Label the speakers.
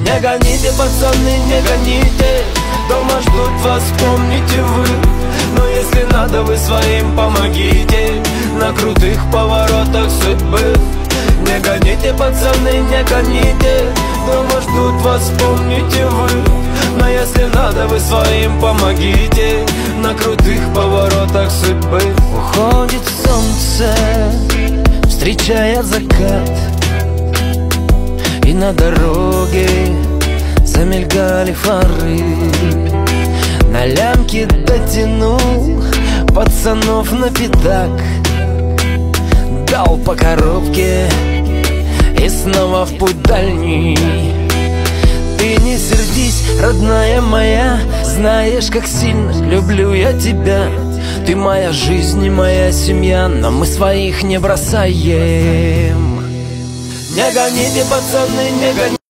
Speaker 1: Не гоните, пацаны, не гоните, дома ждут вас, помните вы. Но если надо, вы своим помогите на крутых поворотах судьбы. Не гоните, пацаны, не гоните, дома ждут вас, помните вы. Но если надо, вы своим помогите на крутых поворотах судьбы.
Speaker 2: Уходит солнце, встречая закат, и на дороге замелькали фары. На лямке дотянул пацанов на пятак, дал по коробке и снова в путь дальний. Ты не сердись, родная моя, знаешь, как сильно люблю я тебя. Ты моя жизнь и моя семья, но мы своих не бросаем.
Speaker 1: Не гоните, пацаны, не гоните.